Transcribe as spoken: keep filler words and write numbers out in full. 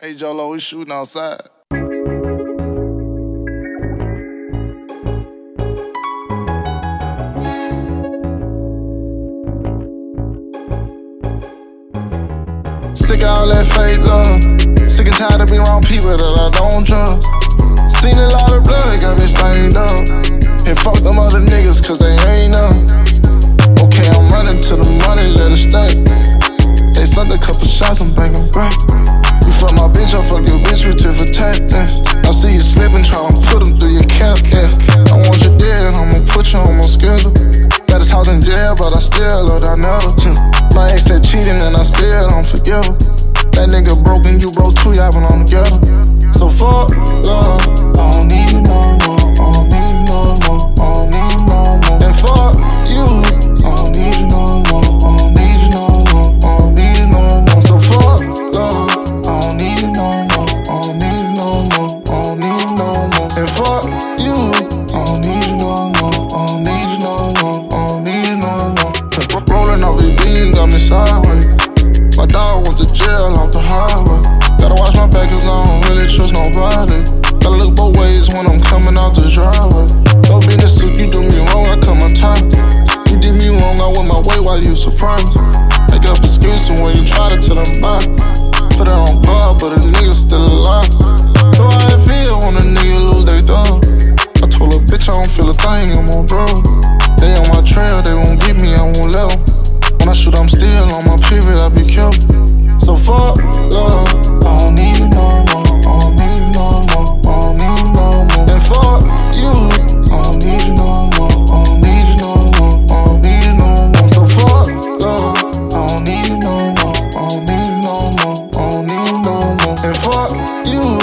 Hey, Jolo, we shooting outside. Sick of all that fake love. Sick and tired of being around people that I don't trust. Seen a lot of blood, got me stained up. And fuck them other niggas, cause they ain't none. Okay, I'm running to the money, let it stay. They sent a couple shots, I'm banging back. You fuck my bitch, I'll fuck your bitch with tit for tat, yeah. I see you slipping, tryna put them through your cap, yeah. I want you dead, I'ma put you on my schedule. Got his house in jail, but I still love that never. My ex said cheating and I still don't forgive her. That nigga broke and you broke too, y'all been on together. So fuck love, I don't need you no more, I don't need you no more, I don't need you no more. And fuck you, I don't need you no more, I don't need you no more, I don't need you no more. So fuck love, I don't need you no more, I don't need you no more, I don't need you no more. And fuck you, I don't need you no more, I don't need you no more, I don't need you no more. Rolling off these beans got me sideways. My dog went to jail off the highway. Gotta watch my back cause I don't really trust nobody. Gotta look both ways when I'm coming out the driveway. No business if you do me wrong, I come on top. You did me wrong, I went my way while you surprised. Make up excuses when you try to tell them bye. Put it on guard, but a nigga still alive. Know how it feel when a nigga lose they dog. I told a bitch I don't feel a thing, I'm on drugs. They on my trail, they won't get me, I won't let them. When I shoot, I'm still on my pivot, I be careful. So fuck love, I don't need you no more, I don't need you no more, I don't need you no more. And fuck you, I don't need you no more, I don't need you no more, I don't need you no more. So fuck love, I don't need you no more, I don't need you no more, I don't need you no more. And fuck you.